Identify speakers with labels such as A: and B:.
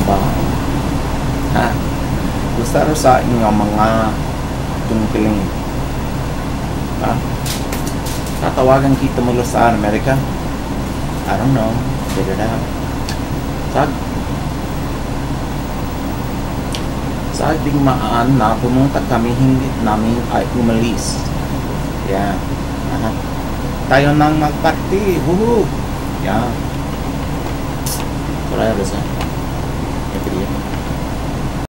A: ba? Ha? Gusto rin sa inyo mga tungkiling. Ha? Tatawagan kita mula sa Amerika? I don't know. Figure it out. Sa digmaan na pumunta kami, hindi namin ay umalis. Yan. Tayo nang magparty. Woohoo! Yan. Wala ba siya?